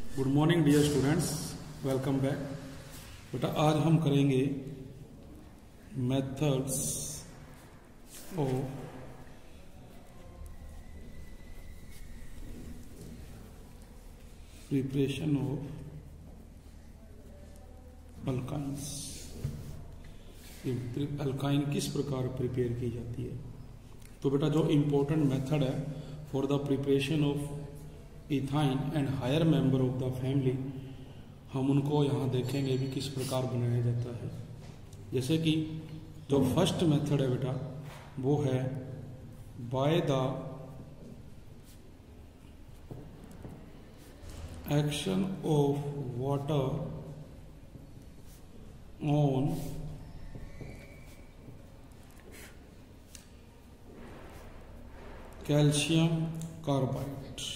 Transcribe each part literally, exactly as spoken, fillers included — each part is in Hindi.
Good morning dear students, welcome back. बेटा आज हम करेंगे methods of preparation of alkynes. Alkyne किस प्रकार प्रिपेयर की जाती है। तो बेटा जो इम्पोर्टेंट मेथड है for the preparation of ethyne and higher member of the family, हम उनको यहाँ देखेंगे भी किस प्रकार बनाया जाता है। जैसे कि जो फर्स्ट मेथड है बेटा वो है by the action of water on calcium carbide.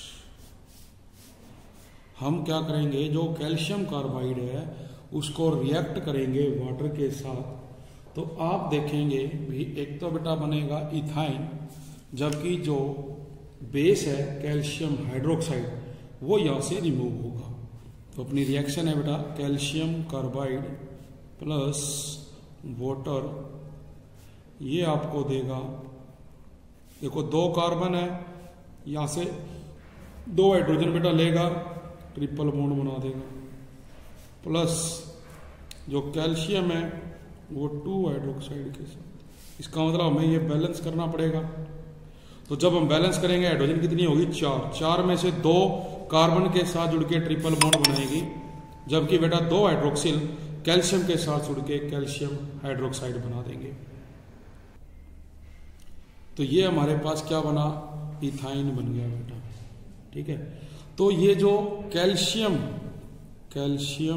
हम क्या करेंगे, जो कैल्शियम कार्बाइड है उसको रिएक्ट करेंगे वाटर के साथ। तो आप देखेंगे भी एक तो बेटा बनेगा इथाइन, जबकि जो बेस है कैल्शियम हाइड्रोक्साइड वो यहां से रिमूव होगा। तो अपनी रिएक्शन है बेटा कैल्शियम कार्बाइड प्लस वाटर, ये आपको देगा, देखो दो कार्बन है, यहां से दो हाइड्रोजन बेटा लेगा, ट्रिपल बॉन्ड बना देगा, प्लस जो कैल्शियम है वो टू हाइड्रोक्साइड के साथ। इसका मतलब हमें ये बैलेंस करना पड़ेगा। तो जब हम बैलेंस करेंगे हाइड्रोजन कितनी होगी, चार। चार में से दो कार्बन के साथ जुड़ के ट्रिपल बॉन्ड बनाएगी, जबकि बेटा दो हाइड्रोक्सिल कैल्शियम के साथ जुड़ के कैल्शियम हाइड्रोक्साइड बना देंगे। तो ये हमारे पास क्या बना, इथाइन बन गया बेटा। ठीक है, तो ये जो कैल्शियम कैल्शियम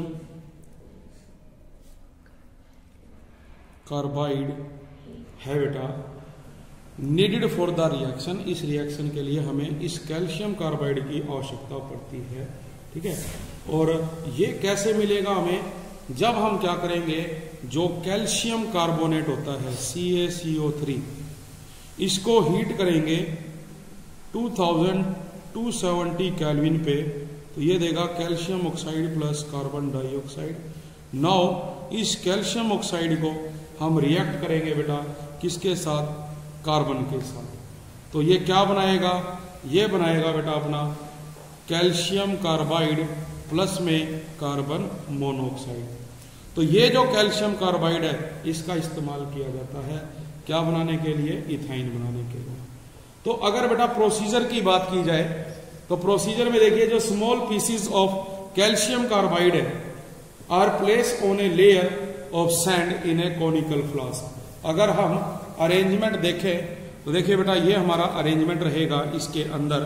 कार्बाइड है बेटा नीडेड फॉर द रिएक्शन, इस रिएक्शन के लिए हमें इस कैल्शियम कार्बाइड की आवश्यकता पड़ती है। ठीक है, और ये कैसे मिलेगा हमें, जब हम क्या करेंगे, जो कैल्शियम कार्बोनेट होता है C A C O three, इसको हीट करेंगे two thousand two seventy kelvin पे, तो ये देगा calcium oxide plus carbon dioxide. Now इस कैल्शियम ऑक्साइड को हम रिएक्ट करेंगे बेटा किसके साथ, कार्बन के साथ। तो ये क्या बनाएगा, ये बनाएगा बेटा अपना कैल्शियम कार्बाइड प्लस में कार्बन मोनोऑक्साइड। तो ये जो कैल्शियम कार्बाइड है इसका इस्तेमाल किया जाता है क्या बनाने के लिए, इथाइन बनाने के लिए। तो अगर बेटा प्रोसीजर की बात की जाए तो प्रोसीजर में देखिए जो small pieces of calcium carbide है are place on a layer of sand in a conical flask. अगर हम अरेंजमेंट देखें तो देखिए बेटा ये हमारा अरेंजमेंट रहेगा इसके अंदर।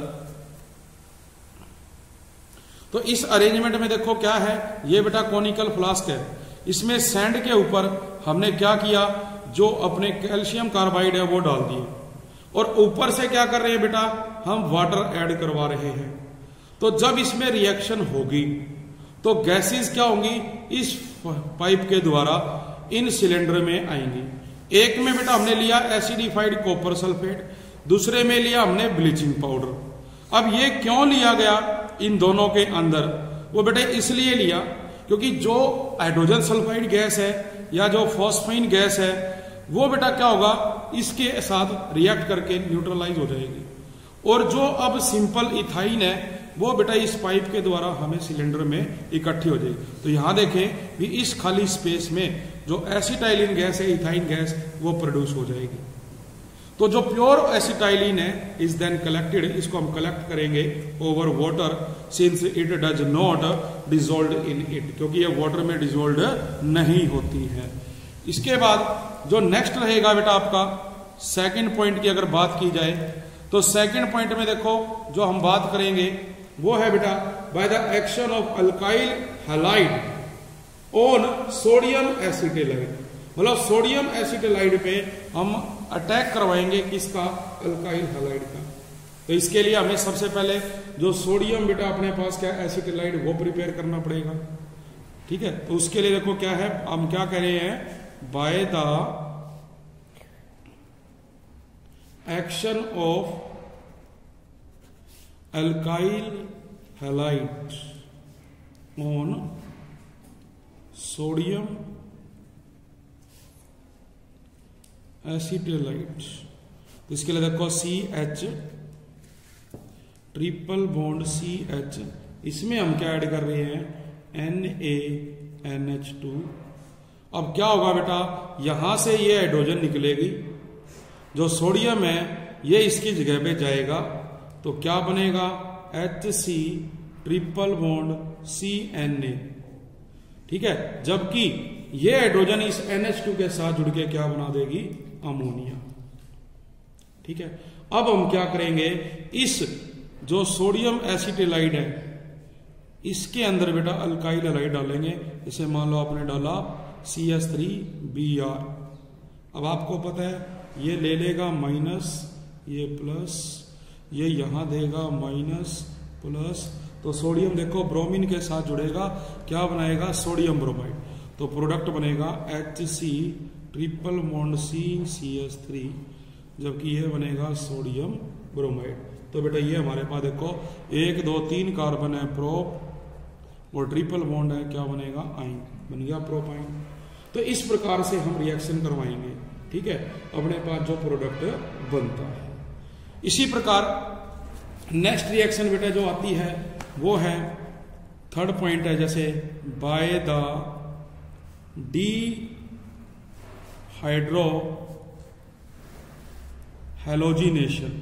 तो इस अरेंजमेंट में देखो क्या है, ये बेटा कॉनिकल फ्लास्क है, इसमें सैंड के ऊपर हमने क्या किया, जो अपने कैल्शियम कार्बाइड है वो डाल दिए, और ऊपर से क्या कर रहे हैं बेटा, हम वाटर ऐड करवा रहे हैं। तो जब इसमें रिएक्शन होगी तो गैसेस क्या होंगी, इस पाइप के द्वारा इन सिलेंडर में आएंगी। एक में बेटा हमने लिया एसिडिफाइड कॉपर सल्फेट, दूसरे में लिया हमने ब्लीचिंग पाउडर। अब ये क्यों लिया गया इन दोनों के अंदर, वो बेटा इसलिए लिया क्योंकि जो हाइड्रोजन सल्फाइड गैस है या जो फॉस्फाइन गैस है वो बेटा क्या होगा, इसके साथ रिएक्ट करके न्यूट्रलाइज हो जाएगी, और जो अब सिंपल इथाइन है वो बेटा इस पाइप के द्वारा हमें सिलेंडर में इकट्ठी हो जाएगी। तो यहां देखें भी इस खाली स्पेस में जो एसिटाइलिन गैस है, इथाइन गैस, वो प्रोड्यूस हो जाएगी। तो जो प्योर एसिटाइलिन है इज देन कलेक्टेड, इसको हम कलेक्ट करेंगे over water since it does not dissolve in it, क्योंकि ये वाटर में डिजोल्व नहीं होती है। इसके बाद जो नेक्स्ट रहेगा बेटा आपका सेकंड पॉइंट की अगर बात की जाए तो सेकंड पॉइंट में देखो जो हम बात करेंगे वो है बेटा by the action of alkyl halide on sodium acetylide. मतलब सोडियम एसिटेलाइड पे हम अटैक करवाएंगे किसका, अल्काइल हैलाइड का। तो इसके लिए हमें सबसे पहले जो सोडियम बेटा अपने पास क्या एसिटेलाइड वो प्रिपेयर करना पड़ेगा। ठीक है, तो उसके लिए देखो क्या है, हम क्या कह रहे हैं, by the action of, alkyl halide on sodium acetylide. तो इसके लिए देखो C H triple bond C H, इसमें हम क्या ऐड कर रहे हैं N A N H two. अब क्या होगा बेटा, यहां से ये हाइड्रोजन निकलेगी, जो सोडियम है ये इसकी जगह पे जाएगा, तो क्या बनेगा H C triple bond C N A. ठीक है, जबकि ये हाइड्रोजन इस एन एच टू के साथ जुड़ के क्या बना देगी अमोनिया। ठीक है, अब हम क्या करेंगे, इस जो सोडियम एसिटेलाइड है इसके अंदर बेटा अल्काइल हैलाइड डालेंगे। इसे मान लो आपने डाला C S three B R. अब आपको पता है ये ले लेगा माइनस, ये प्लस, ये यहां देगा माइनस प्लस, तो सोडियम देखो ब्रोमीन के साथ जुड़ेगा, क्या बनाएगा सोडियम ब्रोमाइड। तो प्रोडक्ट बनेगा H C triple bond C C S three, जबकि ये बनेगा सोडियम ब्रोमाइड। तो बेटा ये हमारे पास देखो एक दो तीन कार्बन है प्रोप, और ट्रिपल बॉन्ड है, क्या बनेगा आइन, बन गया प्रोपाइन। तो इस प्रकार से हम रिएक्शन करवाएंगे। ठीक है, अपने पास जो प्रोडक्ट बनता है। इसी प्रकार नेक्स्ट रिएक्शन बेटा जो आती है वो है थर्ड पॉइंट है, जैसे by the dehydrohalogenation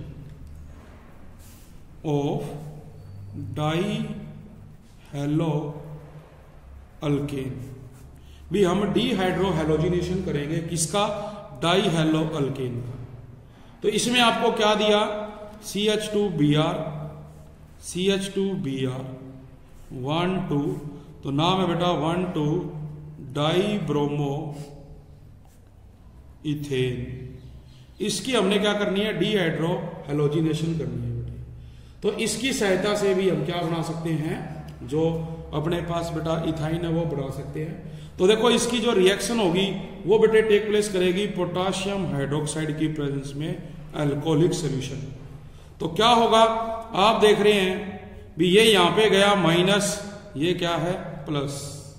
of dihaloalkane. भी हम डीहाइड्रो हेलोजिनेशन करेंगे, किसका डाई हेलो अल्केन का। तो इसमें आपको क्या दिया C H two B R, C H two B R one two, तो नाम है बेटा one two dibromoethane. इसकी हमने क्या करनी है डीहाइड्रो हेलोजिनेशन करनी है बेटा। तो इसकी सहायता से भी हम क्या बना सकते हैं, जो अपने पास बेटा इथाइन है वो बना सकते हैं। तो देखो इसकी जो रिएक्शन होगी वो बेटे टेक प्लेस करेगी पोटाशियम हाइड्रोक्साइड की प्रेजेंस में अल्कोहलिक सॉल्यूशन। तो क्या होगा, आप देख रहे हैं भी ये यहां पे गया माइनस, ये क्या है प्लस।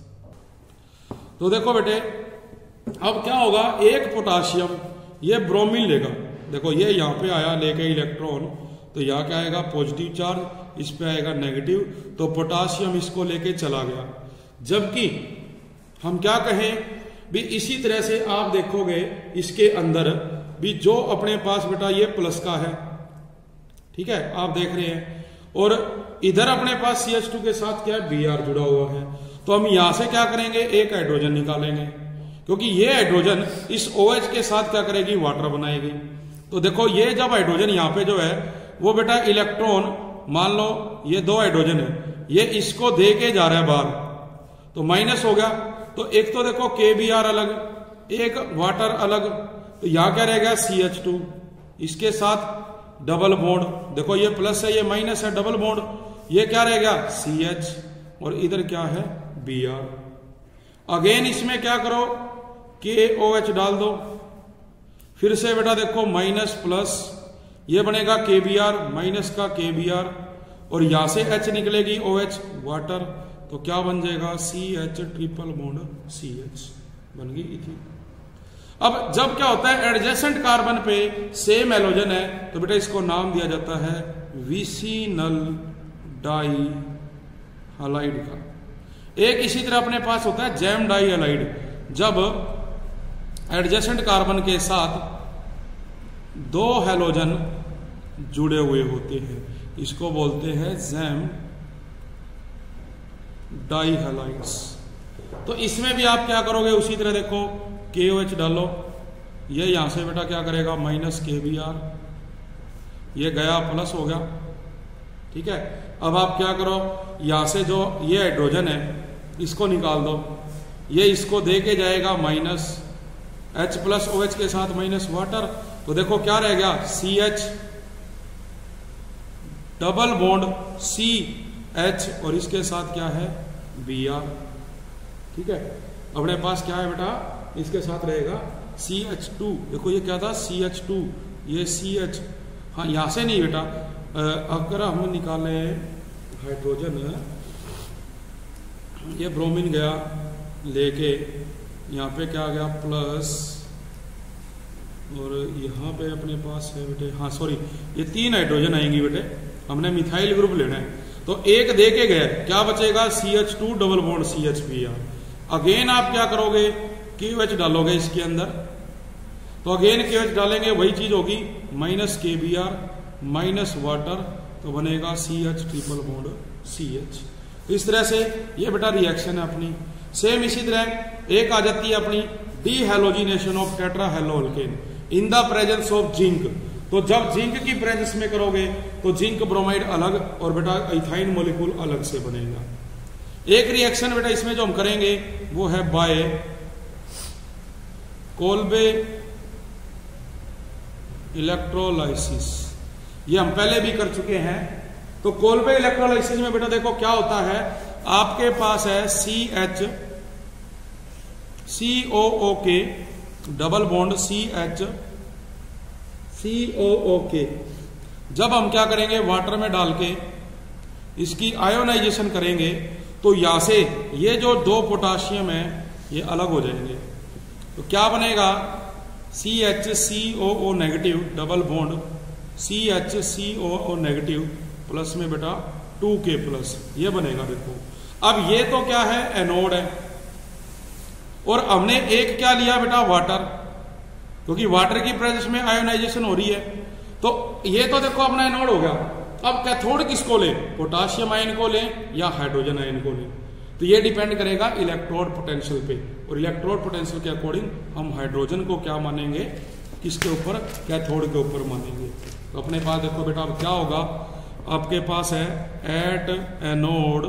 तो देखो बेटे अब क्या होगा, एक पोटाशियम ये ब्रोमीन लेगा, देखो ये यहां पे आया लेके इलेक्ट्रॉन, तो यहां क्या आएगा पॉजिटिव चार्ज, इस पे आएगा नेगेटिव, तो पोटाशियम इसको लेके चला गया। जबकि हम क्या कहें भी इसी तरह से आप देखोगे इसके अंदर भी जो अपने पास बेटा ये प्लस का है, ठीक है आप देख रहे हैं, और इधर अपने पास सी एच टू के साथ क्या है बी आर जुड़ा हुआ है। तो हम यहां से क्या करेंगे, एक हाइड्रोजन निकालेंगे, क्योंकि ये हाइड्रोजन इस OH के साथ क्या करेगी वाटर बनाएगी। तो देखो ये जब हाइड्रोजन यहां पे जो है वो बेटा इलेक्ट्रॉन, मान लो ये दो हाइड्रोजन है, ये इसको दे के जा रहा है बाहर, तो माइनस हो गया। तो एक तो देखो के बी आर अलग, एक वाटर अलग, तो यहां क्या रहेगा सी एच टू, इसके साथ डबल बॉन्ड, देखो ये प्लस है ये माइनस है, डबल बॉन्ड, ये क्या रहेगा सी एच, और इधर क्या है बी आर। अगेन इसमें क्या करो के ओ एच डाल दो, फिर से बेटा देखो माइनस प्लस, ये बनेगा के बी आर माइनस का के बी आर, और यहां से एच निकलेगी ओ एच वाटर, तो क्या बन जाएगा C H triple bond C H, बन गई इथीन। अब जब क्या होता है एडजेसेंट कार्बन पे सेम हैलोजन है, तो बेटा इसको नाम दिया जाता है विसिनल डाई हैलाइड का। एक इसी तरह अपने पास होता है जैम डाई हैलाइड, जब एडजेसेंट कार्बन के साथ दो हैलोजन जुड़े हुए होते हैं, इसको बोलते हैं जैम डाई हैलाइड्स। तो इसमें भी आप क्या करोगे उसी तरह देखो के ओ एच डालो, ये यहां से बेटा क्या करेगा माइनस के बी आर, ये गया प्लस हो गया, ठीक है। अब आप क्या करो, यहां से जो ये हाइड्रोजन है इसको निकाल दो, ये इसको दे के जाएगा minus, H plus O H के साथ माइनस वाटर, तो देखो क्या रह गया C H double bond C H, और इसके साथ क्या है बी आर, ठीक है। अपने पास क्या है बेटा, इसके साथ रहेगा सी एच टू, देखो ये क्या था सी एच टू, ये सी एच, हाँ यहां से नहीं बेटा, अगर हम निकाले हाइड्रोजन ये ब्रोमीन गया लेके, यहाँ पे क्या आ गया प्लस, और यहाँ पे अपने पास है बेटे, हाँ सॉरी, ये तीन हाइड्रोजन आएंगी बेटे, हमने मिथाइल ग्रुप लेना है, तो एक दे के गया, क्या बचेगा C H two double bond C H P R. Again आप क्या करोगे, क्यू एच डालोगे इसके अंदर, तो अगेन क्यू एच डालेंगे, वही चीज होगी माइनस के बी आर माइनस वाटर, तो बनेगा C H triple bond C H. तो इस तरह से ये बेटा रिएक्शन है अपनी। सेम इसी तरह एक आ जाती है अपनी dehalogenation of tetrahaloalkane in the presence of zinc. तो जब जिंक की प्रेजेंस में करोगे तो जिंक ब्रोमाइड अलग और बेटा इथाइन मोलिक्यूल अलग से बनेगा। एक रिएक्शन बेटा इसमें जो हम करेंगे वो है बाय कोल्बे इलेक्ट्रोलाइसिस, ये हम पहले भी कर चुके हैं। तो कोल्बे इलेक्ट्रोलाइसिस में बेटा देखो क्या होता है, आपके पास है C H C O O K double bond C H C O O K, जब हम क्या करेंगे वाटर में डाल के इसकी आयोनाइजेशन करेंगे तो यहां से ये जो दो पोटाशियम है ये अलग हो जाएंगे, तो क्या बनेगा C H C O O negative double bond C H C O O negative plus में बेटा टू के प्लस, ये बनेगा। देखो अब ये तो क्या है एनोड है, और हमने एक क्या लिया बेटा वाटर, क्योंकि वाटर की प्रेजेंस में आयोनाइजेशन हो रही है, तो ये तो देखो अपना एनोड हो गया। अब कैथोड किसको ले, पोटाशियम आयन को ले या हाइड्रोजन आयन को ले, तो ये डिपेंड करेगा इलेक्ट्रोड पोटेंशियल पे, और इलेक्ट्रोड पोटेंशियल के अकॉर्डिंग हम हाइड्रोजन को क्या मानेंगे, किसके ऊपर, कैथोड के ऊपर मानेंगे। तो अपने पास देखो बेटा अब क्या होगा, आपके पास है एट एनोड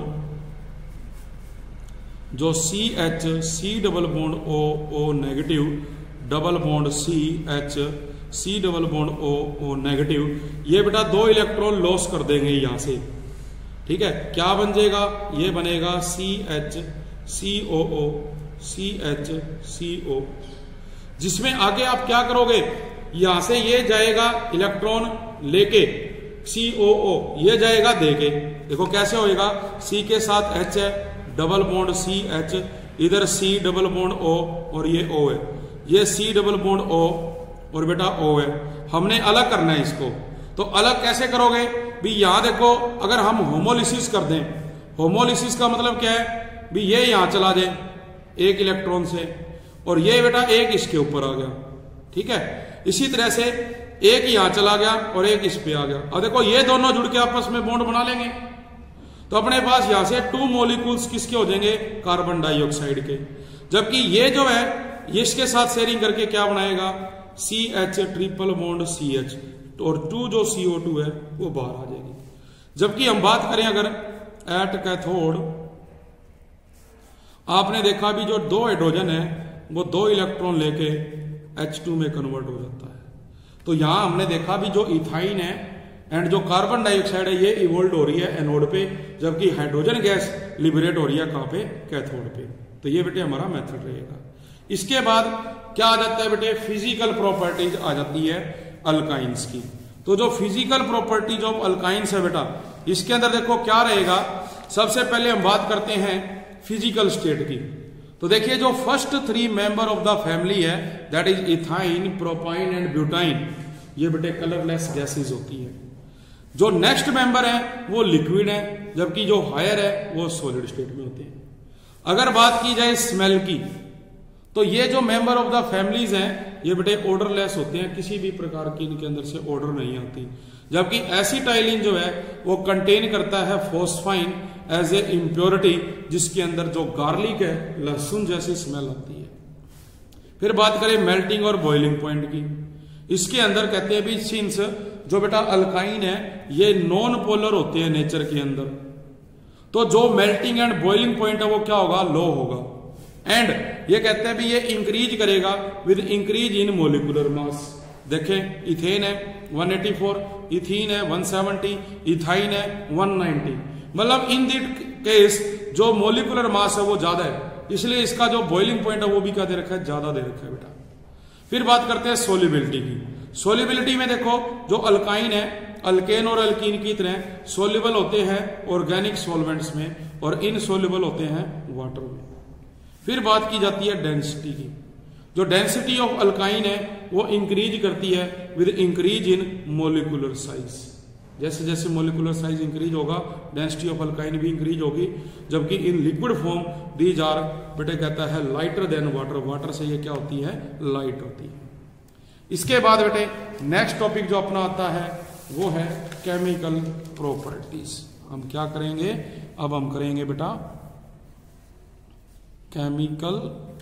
जो C H C double bond O O negative double bond C H C double bond O O negative, ये बेटा दो इलेक्ट्रॉन लॉस कर देंगे यहां से, ठीक है। क्या बन जाएगा, ये बनेगा सी एच सी ओ ओ सी एच सी ओ, जिसमें आगे आप क्या करोगे, यहां से ये जाएगा इलेक्ट्रॉन लेके सी ओ ओ, ये जाएगा देके, देखो कैसे होएगा, सी के साथ एच है डबल बॉन्ड सी एच, इधर सी डबल बॉन्ड ओ और ये ओ है, ये सी डबल बॉन्ड ओ और बेटा ओ है, हमने अलग करना है इसको। तो अलग कैसे करोगे भी, यहां देखो अगर हम होमोलिसिस कर दें, होमोलिसिस का मतलब क्या है भी, ये यहां चला जाए एक इलेक्ट्रॉन से और ये बेटा एक इसके ऊपर आ गया, ठीक है। इसी तरह से एक यहां चला गया और एक इस पे आ गया, अब देखो ये दोनों जुड़ के आपस में बॉन्ड बना लेंगे, तो अपने पास यहां से टू मॉलिक्यूल्स किसके हो जाएंगे, कार्बन डाइऑक्साइड के, जबकि ये जो है इसके साथ शेयरिंग करके क्या बनाएगा, C H triple bond C H, और टू जो सी ओ टू है वो बाहर आ जाएगी। जबकि हम बात करें अगर एट कैथोड, आपने देखा भी जो दो हाइड्रोजन है वो दो इलेक्ट्रॉन लेके एच टू में कन्वर्ट हो जाता है, तो यहां हमने देखा भी जो इथाइन है एंड जो कार्बन डाइऑक्साइड है ये इवोल्व हो रही है एनोड पे, जबकि हाइड्रोजन गैस लिबरेट हो रही है कहां पे, कैथोड पे। तो ये बेटे हमारा मेथड रहेगा। इसके बाद क्या आ जाता है बेटे, फिजिकल प्रॉपर्टीज आ जाती है अल्काइंस की। तो जो फिजिकल प्रॉपर्टीज ऑफ अल्काइंस है बेटा, इसके अंदर देखो क्या रहेगा, सबसे पहले हम बात करते हैं फिजिकल स्टेट की। तो देखिए जो first three member of the family है that is ethyne propyne and butyne, ये बेटे कलरलेस गैसेज होती है। जो नेक्स्ट मेंबर है वो लिक्विड है, जबकि जो हायर है वो सॉलिड स्टेट में होते हैं। अगर बात की जाए स्मेल की, तो ये जो मेंबर ऑफ द फैमिलीज हैं ये बेटे ऑर्डरलेस होते हैं, किसी भी प्रकार की इनके अंदर से ऑर्डर नहीं आती। जबकि एसिटाइलिन जो है वो कंटेन करता है फोस्फाइन एज ए इम्प्योरिटी, जिसके अंदर जो गार्लिक है, लहसुन जैसी स्मेल आती है। फिर बात करें मेल्टिंग और बॉइलिंग पॉइंट की, इसके अंदर कहते हैं भी सिंस जो बेटा अल्काइन है ये नॉन पोलर होते हैं नेचर के अंदर, तो जो मेल्टिंग एंड बॉइलिंग पॉइंट है वो क्या होगा, लो होगा। एंड ये कहते हैं भी ये इंक्रीज करेगा with increase in molecular mass. देखें इथेन है वन एटी फोर, इथीन है वन सेवेंटी, इथाइन है वन नाइंटी, मतलब इन दिट केस जो मोलिकुलर मास है वो ज्यादा है, इसलिए इसका जो बॉइलिंग पॉइंट है वो भी क्या दे रखा है, ज्यादा दे रखा है बेटा। फिर बात करते हैं सोलिबिलिटी की। सोलिबिलिटी में देखो जो अल्काइन है, अल्केन और अल्कीन की तरह सोल्यूबल होते हैं ऑर्गेनिक सॉल्वेंट्स में और इनसोल्यूबल होते हैं वाटर में। फिर बात की जाती है डेंसिटी की। जो डेंसिटी ऑफ अल्काइन है वो इंक्रीज करती है with increase in molecular size. जैसे जैसे मोलिकुलर साइज इंक्रीज होगा डेंसिटी ऑफ अल्काइन भी इंक्रीज होगी। जबकि in liquid form these are बेटे कहता है लाइटर देन वाटर, वाटर से ये क्या होती है, लाइट होती है। इसके बाद बेटे नेक्स्ट टॉपिक जो अपना आता है वो है केमिकल प्रॉपर्टीज। हम क्या करेंगे, अब हम करेंगे बेटा केमिकल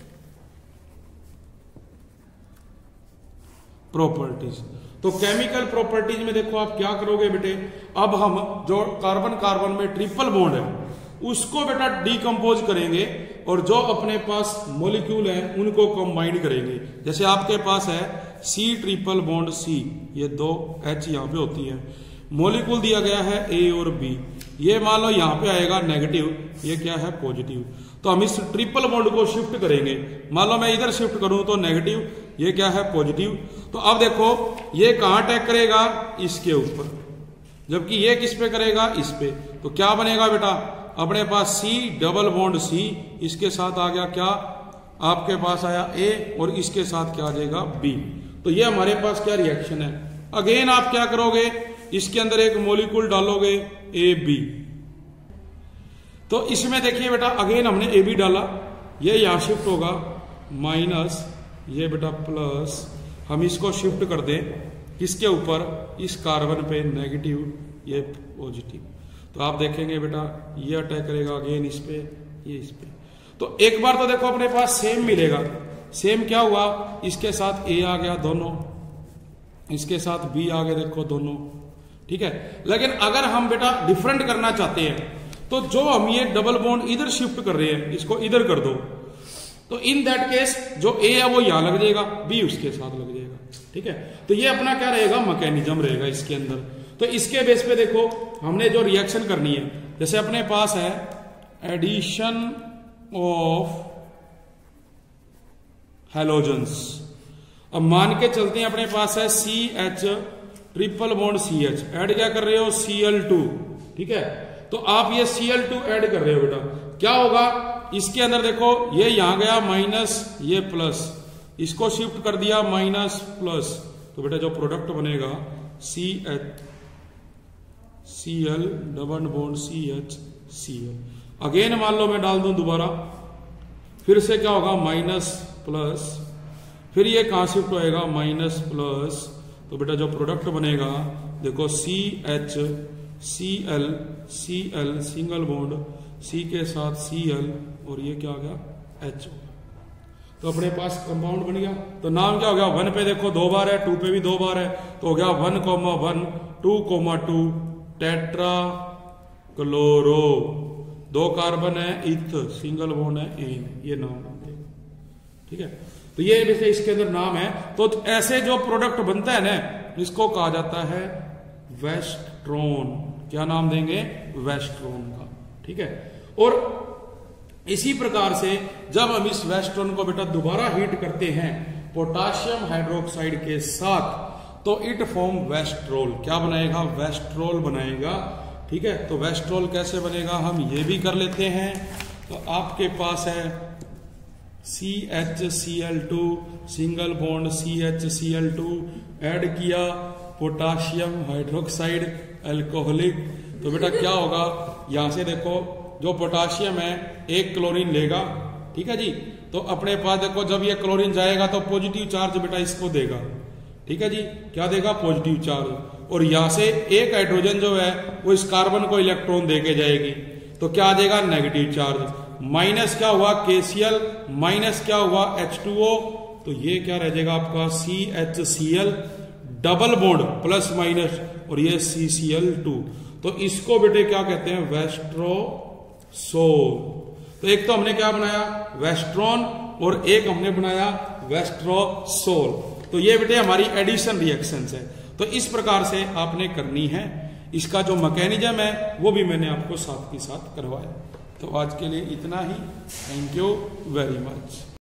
प्रॉपर्टीज। तो केमिकल प्रॉपर्टीज में देखो आप क्या करोगे बेटे, अब हम जो कार्बन कार्बन में ट्रिपल बॉन्ड है उसको बेटा डिकम्पोज करेंगे और जो अपने पास मॉलिक्यूल है उनको कंबाइन करेंगे। जैसे आपके पास है सी ट्रिपल बॉन्ड सी, ये दो एच यहां पे होती है, मॉलिक्यूल दिया गया है ए और बी, ये मान लो यहां पे आएगा नेगेटिव, ये क्या है पॉजिटिव। तो हम इस ट्रिपल बॉन्ड को शिफ्ट करेंगे, मान लो मैं इधर शिफ्ट करूं तो नेगेटिव, ये क्या है पॉजिटिव। तो अब देखो ये कहां अटैक करेगा, इसके ऊपर, जबकि ये किस पे करेगा, इस पे। तो क्या बनेगा बेटा, अपने पास सी डबल बॉन्ड सी, इसके साथ आ गया क्या, आपके पास आया ए और इसके साथ क्या आ जाएगा बी। तो ये हमारे पास क्या रिएक्शन है। अगेन आप क्या करोगे, इसके अंदर एक मॉलिक्यूल डालोगे ए बी। तो इसमें देखिए बेटा अगेन हमने ए बी डाला, ये यहां शिफ्ट होगा माइनस, ये बेटा प्लस, हम इसको शिफ्ट कर दें किसके ऊपर, इस कार्बन पे नेगेटिव, ये पॉजिटिव। तो आप देखेंगे बेटा ये अटैक करेगा अगेन इस पे, ये इस पे। तो एक बार तो देखो अपने पास सेम मिलेगा, सेम क्या हुआ, इसके साथ ए आ गया दोनों, इसके साथ बी आ गया देखो दोनों, ठीक है। लेकिन अगर हम बेटा डिफरेंट करना चाहते हैं तो जो हम ये डबल बॉन्ड इधर शिफ्ट कर रहे हैं इसको इधर कर दो, तो इन दैट केस जो ए है वो यहां लग जाएगा, बी उसके साथ लग जाएगा, ठीक है। तो ये अपना क्या रहेगा, मैकेनिज्म रहेगा इसके अंदर। तो इसके बेस पे देखो हमने जो रिएक्शन करनी है, जैसे अपने पास है एडिशन ऑफ हैलोजेंस। अब मान के चलते हैं अपने पास है C H triple bond C H, add क्या कर रहे हो, सी एल टू, ठीक है। तो आप ये सी एल टू ऐड कर रहे हो बेटा, क्या होगा इसके अंदर देखो, ये यहां गया माइनस, ये प्लस, इसको शिफ्ट कर दिया माइनस प्लस, तो बेटा जो प्रोडक्ट बनेगा C H C L double bond C H C L. Again मान लो मैं डाल दूं दोबारा, फिर से क्या होगा माइनस प्लस, फिर ये कहां शिफ्ट होएगा माइनस प्लस, तो बेटा जो प्रोडक्ट बनेगा देखो C H C L C L single bond, C के साथ सी एल और ये क्या हो गया एच हो गया। तो अपने पास कंपाउंड बन गया। तो नाम क्या हो गया, वन पे देखो दो बार है, टू पे भी दो बार है, तो हो गया one comma one two comma two tetra chloro, दो कार्बन है इथ, सिंगल बॉन्ड है एन, ये नाम बन गया, ठीक है। तो ये वैसे इसके अंदर नाम है। तो ऐसे जो प्रोडक्ट बनता है ना इसको कहा जाता है वेस्ट्रोन। क्या नाम देंगे, वेस्ट्रोन का, ठीक है। और इसी प्रकार से जब हम इस वेस्ट्रोन को बेटा दोबारा हीट करते हैं पोटाशियम हाइड्रोक्साइड के साथ, तो इट फॉर्म वेस्ट्रोल। क्या बनाएगा, वेस्ट्रोल बनाएगा, ठीक है। तो वेस्ट्रोल कैसे बनेगा हम ये भी कर लेते हैं। तो आपके पास है C H C L two single bond C H C L two add किया पोटाशियम हाइड्रोक्साइड अल्कोहलिक, तो बेटा क्या होगा, यहां से देखो जो पोटाशियम है एक क्लोरीन लेगा, ठीक है जी। तो अपने पास देखो जब ये क्लोरीन जाएगा तो पॉजिटिव चार्ज बेटा इसको देगा, ठीक है जी, क्या देगा पॉजिटिव चार्ज। और यहां से एक हाइड्रोजन जो है वो इस कार्बन को इलेक्ट्रॉन देके जाएगी, तो क्या आ जाएगा नेगेटिव चार्ज। माइनस क्या हुआ केसीएल, माइनस क्या हुआ एच टू ओ, तो ये क्या रह जाएगा आपका C H C L double bond plus minus और ये सी सी एल टू। तो इसको बेटे क्या कहते हैं, वेस्ट्रोसोल। तो एक तो हमने क्या बनाया वेस्ट्रॉन और एक हमने बनाया वेस्ट्रोसोल। तो ये बेटे हमारी एडिशन रिएक्शंस है। तो इस प्रकार से आपने करनी है। इसका जो मैकेनिज्म है वो भी मैंने आपको साथ के साथ करवाया। तो आज के लिए इतना ही। Thank you very much.